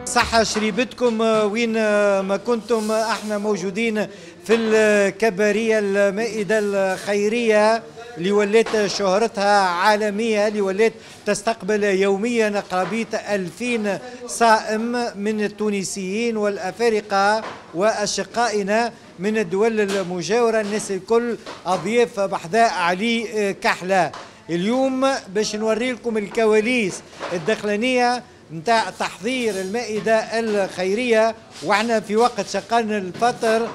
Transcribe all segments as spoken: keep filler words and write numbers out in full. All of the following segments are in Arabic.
صحة شريبتكم وين ما كنتم. احنا موجودين في الكبارية المائدة الخيرية اللي ولات شهرتها عالمية، اللي ولات تستقبل يوميا قرابية ألفين صائم من التونسيين والأفارقة وأشقائنا من الدول المجاورة. الناس الكل أضياف بحذاء علي كحلة. اليوم باش نوري لكم الكواليس الداخلانية نتاع تحضير المائدة الخيرية، وعنا في وقت شقان الفطر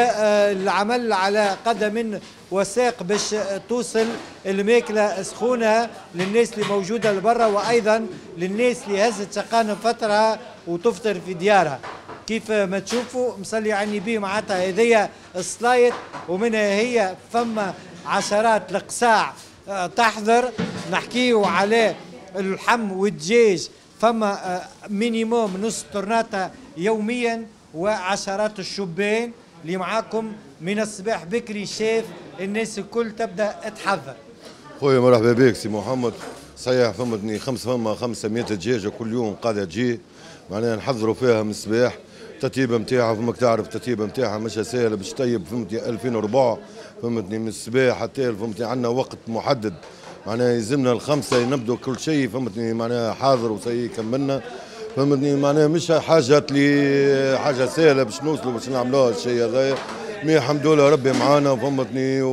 والعمل على قدم وساق باش توصل الماكلة سخونة للناس اللي موجودة لبرا، وأيضا للناس اللي هزت شقان فترة وتفطر في ديارها. كيف ما تشوفوا مصلي على النبي معناتها هذيا السلايد، ومنها هي فما عشرات القساع تحضر. نحكيو على اللحم والدجاج، فما مينيموم نص طرناطة يوميا، وعشرات الشبان اللي معاكم من الصباح بكري. شاف الناس الكل تبدا تحضر. خويا مرحبا بك سي محمد. صحيح فما خمس فما خمسمية دجاجه كل يوم قاعده تجي، معناها نحضروا فيها من الصباح. الترتيبه نتاعها فماك تعرف الترتيبه نتاعها مش سهله باش تطيب، فهمتني ألفين وربعة فهمتني من الصباح حتى فهمتني عندنا وقت محدد، معناها يلزمنا الخمسه نبدو كل شيء فهمتني معناها حاضر وسي كملنا فهمتني. معناها مش حاجه لي حاجه سهله باش نوصلوا باش نعملوها الشيء هذايا، مي الحمد لله ربي معانا فهمتني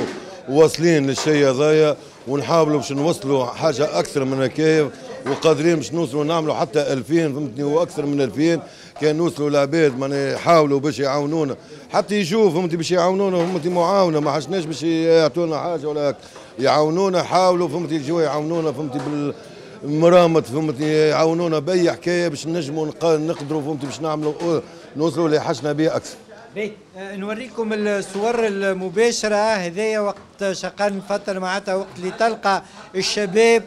وواصلين للشيء هذايا، ونحاولوا باش نوصلوا حاجه اكثر من هكايا، وقادرين باش نوصلوا نعملوا حتى ألفين فهمتني واكثر من ألفين. كان نوصلوا العباد معناها يحاولوا باش يعاونونا، حتى يجوا فهمتي باش يعاونونا فهمتي معاونه، ما حشناش باش يعطونا حاجه ولا يعاونونا. حاولوا فهمتي يجوا يعاونونا فهمتي بالمرامط فهمتي، يعاونونا باي حكايه باش نجموا نقدروا فهمتي باش نعملوا نوصلوا اللي حشنا به اكثر. بي نوريكم الصور المباشره. هذايا وقت شقان الفتره معناتها وقت اللي تلقى الشباب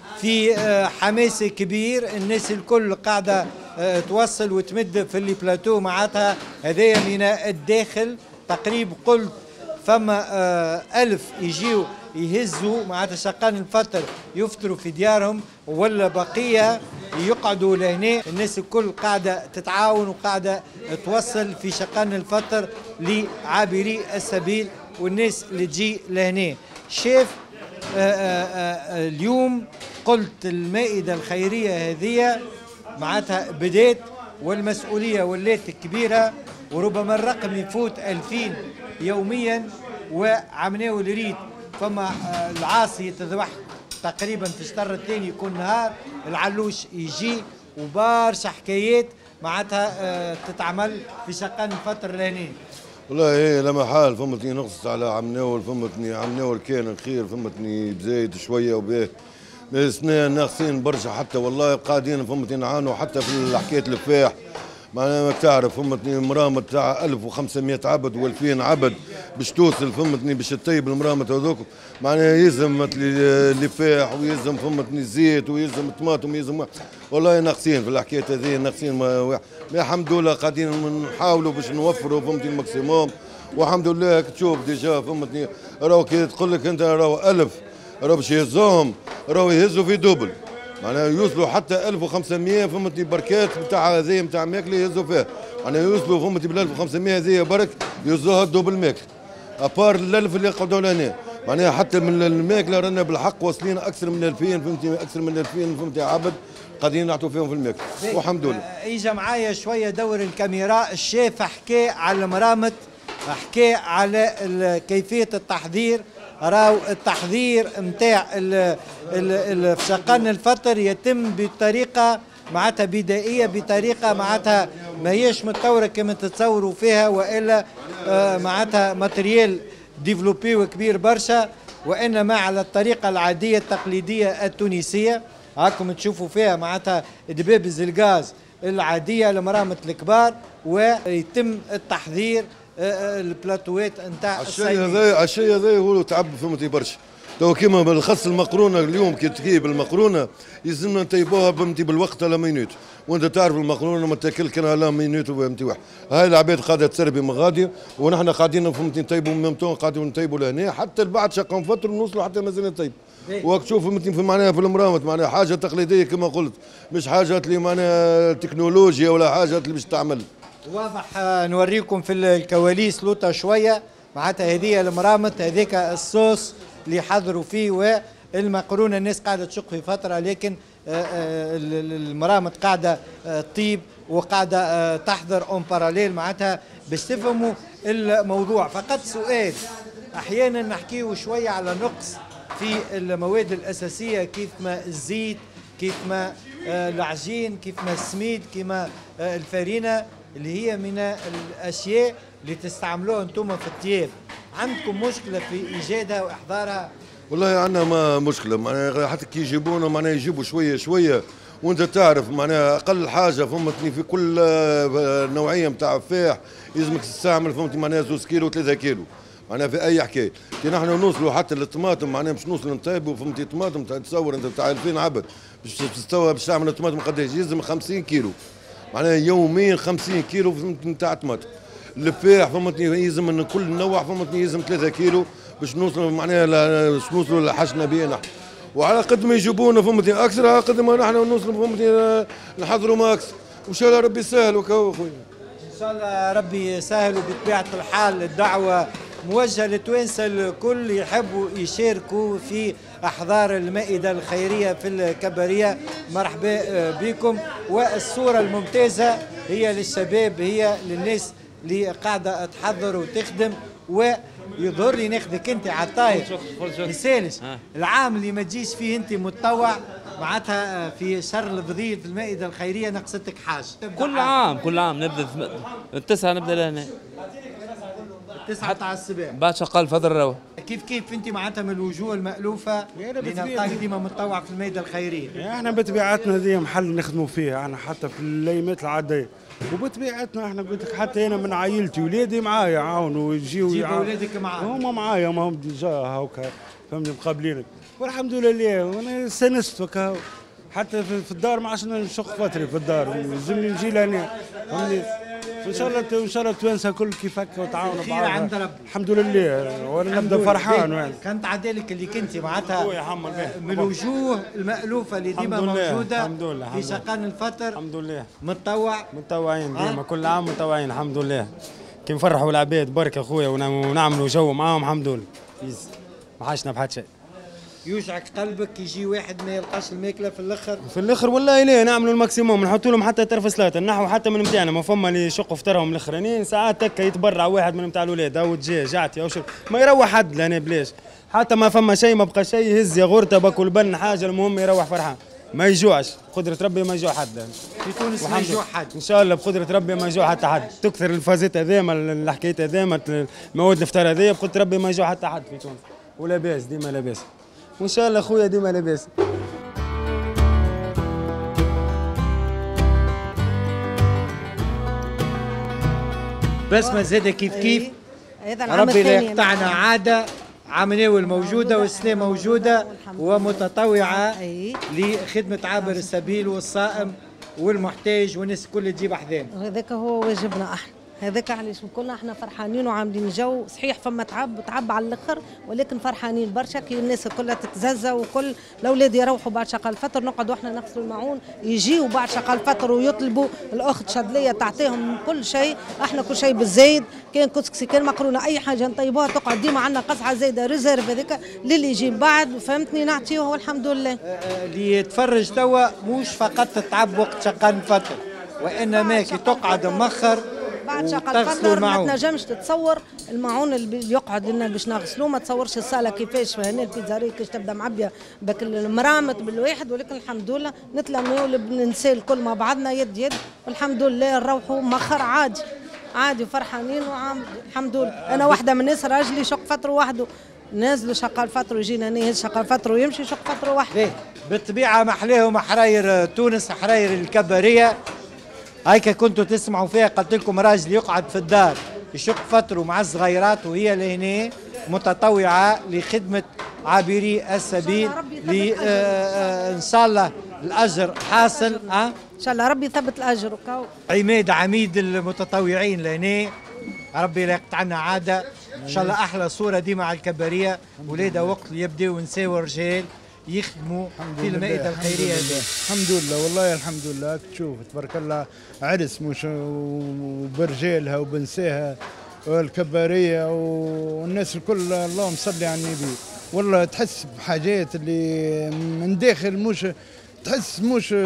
في حماس كبير، الناس الكل قاعده توصل وتمد في اللي بلاتو معناتها. هذايا من الداخل تقريبا قلت فما ألف يجيو يهزوا معناتها شقان الفطر يفطروا في ديارهم، ولا بقيه يقعدوا لهنا. الناس الكل قاعده تتعاون وقاعده توصل في شقان الفطر لعابري السبيل والناس اللي تجي لهنا. شاف اليوم قلت المائده الخيريه هذه معناتها بدات والمسؤوليه ولات كبيره، وربما الرقم يفوت ألفين يوميا. وعمناو الريت فما العاصي يتذبح تقريبا في الشهر الثاني كل نهار، العلوش يجي، وبارشا حكايات معناتها تتعمل في شقان الفترة لهنا. والله ايه لما حال فهمتني نقص على عمناول فهمتني، عمناول كان خير فهمتني بزايد شويه وباه سنين ناقصين برشا، حتى والله قاعدين فهمتني نعانوا حتى في حكايه الفاح. معناها ما تعرف فهمتني مرامط تاع ألف وخمسمية عبد وألفين عبد باش توصل فهمتني باش تطيب المرامط هذوك، معناها يلزم اللفاح ويلزم فهمتني الزيت ويلزم الطماطم ويلزم، والله ناقصين في الحكايه هذه ناقصين. ما الحمد لله قاعدين نحاولوا باش نوفروا فهمتني الماكسيموم، والحمد لله تشوف ديجا فهمتني. راهو كي تقول لك انت راهو ألف راهو باش يهزوهم راهو يهزوا في دوبل، معناها يوصلوا حتى ألف وخمسمية فهمتني بركات نتاع هذه نتاع ماكله يهزوا فيها، معناها يوصلوا فهمتني بال ألف وخمسمية هذه برك يهزوها الدوبل ماكله، ابار الألف اللي قعدوا لهنا. معناها حتى من الماكله رانا بالحق واصلين اكثر من ألفين فهمتني، اكثر من ألفين فهمتي عبد قاعدين نعطوا فيهم في الماكله والحمد لله. اجا معايا شويه دور الكاميرا. الشيف حكى على المرامط، حكى على كيفيه التحضير. راهو التحضير نتاع في شقان الفطر يتم بطريقه معناتها بدائيه، بطريقه معناتها ماهيش متطوره كما تتصوروا فيها، والا معناتها ماتريال ديفلوبي وكبير برشا، وانما على الطريقه العاديه التقليديه التونسيه. هاكم تشوفوا فيها معناتها دباب الزلقاز العاديه المرامط الكبار، ويتم التحضير البلاتوات نتاع الشيء هذا الشيء هذا هو تعب فهمتي برشا، تو كيما بالخص المقرونه اليوم كي تجيب المقرونه يلزمنا نطيبوها بمتي بالوقت لا مينوت، وانت تعرف المقرونه ما تاكل كان لا مينوت وبمتي واحد. هاي العباد قاعده تسربي من غادي، ونحن قاعدين فهمتني نطيبوا ميمتون قاعدين نطيبوا لهنا حتى بعد شقه نفتروا نوصلوا حتى مازال نطيب. وقت تشوف فهمتني في معناها في المرامط معناها حاجه تقليديه كما قلت، مش حاجه اللي معناها تكنولوجيا ولا حاجه اللي باش تعمل. واضح. نوريكم في الكواليس لوطه شويه، معناتها هذه المرامط هذيك الصوص اللي حضروا فيه، والمقرونه الناس قاعده تشق في فتره، لكن المرامط قاعده تطيب وقاعده تحضر اون باراليل معناتها باش تفهموا الموضوع. فقط سؤال، احيانا نحكيو شويه على نقص في المواد الاساسيه كيف ما الزيت، كيف ما العجين، كيف ما السميد، كيما الفرينه اللي هي من الاشياء اللي تستعملوها انتم في الطياب. عندكم مشكله في ايجادها واحضارها؟ والله عندنا ما مشكله معناها حتى كي يجيبونا معناها يجيبوا شويه شويه، وانت تعرف معناها اقل حاجه فهمتني في كل نوعيه نتاع فاح يلزمك تستعمل فهمتني معناها زوز كيلو ثلاثة كيلو معناها في اي حكايه. كي نحن نوصلوا حتى للطماطم معناها باش نوصلوا نطيبوا فهمتني طماطم تصور انت بتاع ألفين عبد باش تستوى باش تعمل الطماطم قداش يلزم خمسين كيلو معناها يوميا خمسين كيلو فهمتني نتاع طماطم. الفاح فهمتني يلزم من كل نوع فهمتني يلزم ثلاثة كيلو باش نوصلوا معناها باش نوصلوا لحشنا بيه نحن. وعلى قد ما يجيبونا فهمتني اكثر على قد ما نحن نوصلوا فهمتني نحضروا ما اكثر. وان شاء الله ربي يسهل وكا خويا. ان شاء الله ربي يسهل. وبطبيعه الحال الدعوه موجهه للتوانسه الكل يحبوا يشاركوا في احضار المائده الخيريه في الكبريه. مرحبا بكم. والصوره الممتازه هي للشباب، هي للناس اللي قاعده تحضر وتخدم. ويظهر لي ناخذك انت على الطاير لسالش العام اللي ما تجيش فيه انت متطوع معناتها في شهر الفضيل في المائده الخيريه نقصتك حاجه. كل عام كل عام نبدا التسعه نبدا لهنا التسعه تاع الصباح بعد شقال الفضل روا. كيف كيف انت معناتها من الوجوه المالوفه اللي نلقاك ديما متطوع في المائده الخيريه؟ احنا بطبيعتنا هذه محل نخدموا فيه احنا حتى في الايامات العاديه، وبطبيعتنا احنا قلت لك حتى انا من عائلتي ولادي معايا يعاونوا ويجيو يجيبوا ولادك معاك؟ هما معايا ما هم ديجا هاكا فهمني مقابلينك والحمد لله. وانا استانست هكا حتى في الدار ما عادش نشق فتري في الدار، لازمني نجي لهنا فهمني. ان شاء الله ان شاء الله التوانسه الكل كيف هكا وتعاونوا خير عند ربي الحمد لله. وانا نبدا فرحان يعني. كانت عدالك اللي كنت معناتها من الوجوه المالوفه اللي ديما موجوده الحمد لله في شقان الفطر. الحمد لله متطوع متطوعين ديما كل عام متطوعين الحمد لله. كي نفرحوا العباد برك اخويا ونعملوا جو معاهم الحمد لله. ما حاشنا بحد شيء. يوجعك قلبك يجي واحد ما يلقاش الماكله في الاخر؟ في الاخر والله ليه نعملوا الماكسيموم نحطوا لهم حتى طرف سلاطه نحو حتى من نتاعنا ما فما اللي يشقوا فطرهم الاخرانيين ساعات هكا يتبرع واحد من نتاع الاولاد او دجاج عتي او شيء ما يروح حد لهنا بلاش حتى ما فما شيء ما بقى شيء يهز يغورته باكل بن حاجه المهم يروح فرحان ما يجوعش بقدره ربي ما يجوع حد في تونس ما يجوع حد ان شاء الله بقدره ربي ما يجوع حتى حد. تكثر الفازات هذيما الحكايات هذيما المواد الفطار هذيا بقدره ربي ما يجوع حتى حد في تونس ولا باس ديما لاباس وان شاء الله خويا ديما لاباس. بس ما زاد كيف كيف ربي لا يقطعنا عاده. عمناول موجوده والسنه موجوده ومتطوعه لخدمه عابر السبيل والصائم والمحتاج والناس الكل تجيب احذان. هذاك هو واجبنا احنا، هذاك علاش كلنا احنا فرحانين وعاملين جو. صحيح فما تعب تعب على الاخر ولكن فرحانين برشا كي الناس كلها تتززى وكل الاولاد يروحوا بعد شقال الفطر نقعدوا احنا نغسلوا المعون يجيوا بعد شقال الفطر ويطلبوا الاخت شادليه تعطيهم كل شيء. احنا كل شيء بالزايد كان كسكسي كان مقرونه اي حاجه نطيبوها تقعد ديما عندنا قصعه زايده ريزيرف هذيك للي يجي بعد فهمتني نعطيوه والحمد لله. اللي يتفرج توا مش فقط تتعب وقت شقال الفطر وانما كي تقعد مخر بعد شقال الفطر ما تنجمش تتصور المعون اللي يقعد لنا باش نغسلوه ما تصورش الصاله كيفاش هنا البيتزاريه كيش تبدا معبيه بك المرامط بالواحد ولكن الحمد لله نتلموا وننسى الكل مع بعضنا يد يد والحمد لله نروحوا مخر عادي عادي فرحانين وعام الحمد لله. انا واحده من الناس راجلي شق فطر وحده نازلوا شقال فطر ويجينا نهز شقال فطر ويمشي شق فطر وحده. بالطبيعه محلاهم حراير تونس حراير الكبريه هيك كنتوا تسمعوا فيها. قلت لكم راجل يقعد في الدار يشق فطره مع الصغيرات وهي لهنا متطوعه لخدمه عابري السبيل ان شاء الله الاجر حاصل. ها ان شاء الله ربي يثبت الاجر. وكاو عماد عميد المتطوعين لهنا، ربي لا يقطع عنا عاده ان شاء الله. احلى صوره ديما على الكباريه، ولادها وقت يبداو نساء ورجال يخدموا في المائده الخيريه هذه. الحمد لله والله الحمد لله. تشوف تبارك الله عرس مش وبرجالها وبنساها والكباريه والناس الكل اللهم صل على النبي. والله تحس بحاجات اللي من داخل، مش تحس مش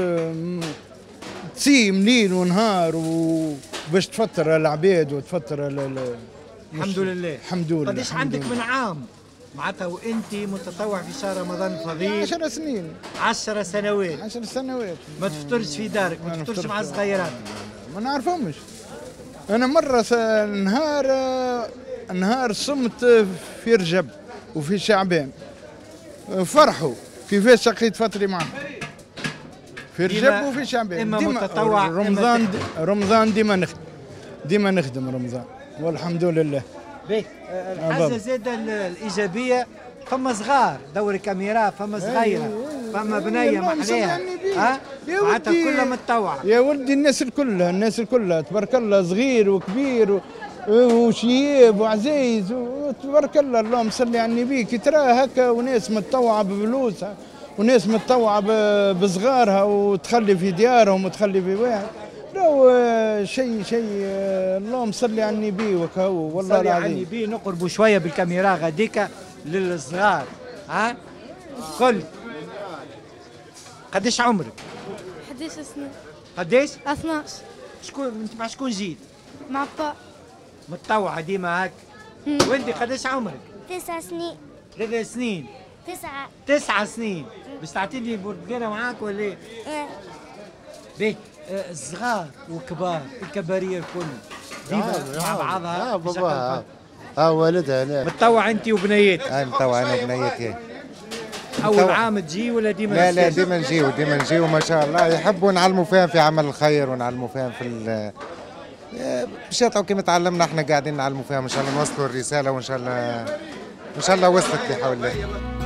تسيم ليل ونهار وباش تفطر العباد وتفطر الحمد لله. الحمد لله. قديش عندك من عام معناتها وانت متطوع في شهر رمضان الفضيل؟ عشر سنين. عشر سنوات. عشر سنوات. ما تفطرش في دارك، ما تفطرش مع الصغيرات؟ ما نعرفهمش. انا مره نهار نهار صمت في رجب وفي شعبان، فرحوا كيفاش شقيت فطري معهم في رجب وفي شعبان. اما متطوع رمضان دي رمضان ديما نخدم ديما نخدم رمضان والحمد لله. باهي الحاجه زاده الايجابيه، فما صغار دور كاميرا، فما صغيره، فما بنيه محليها، ها معناتها كلها متطوعه. يا ولدي الناس الكل الناس الكل تبارك الله، صغير وكبير وشياب وعزيز تبارك الله اللهم صل على النبي. كي ترى هكا وناس متطوعه بفلوسها وناس متطوعه بصغارها وتخلي في ديارهم وتخلي في واحد، راهو شيء شيء اللهم صل على النبي. وكهو والله العظيم صلي على النبي. نقربوا شويه بالكاميرا غاديك للصغار. ها قل قديش عمرك؟ إحدى عشرة سنة. قديش؟ اثناش. شكون انت مع شكون جيت؟ مع با. متطوعه ديما هاك. وانت قديش عمرك؟ تسع سنين. ثلاث سنين. تسعة. تسعة سنين. باش تعطيني بورتقاله معاك ولا ايه؟ ايه. باهي الصغار وكبار الكباريه الكل ديما مع بعضها. اه باباها اه والدها هنا. متطوع انت وبنياتك؟ اه متطوع انا وبنياتي. اول عام تجي ولا ديما؟ لا لا ديما نجيو ديما نجيو ما شاء الله. يحبوا نعلموا فيهم في عمل الخير ونعلموا فيهم في ال باش يطلعوا كيما تعلمنا احنا قاعدين نعلموا فيهم. ان شاء الله نوصلوا الرساله وان شاء الله ان شاء الله وصلت بحول الله.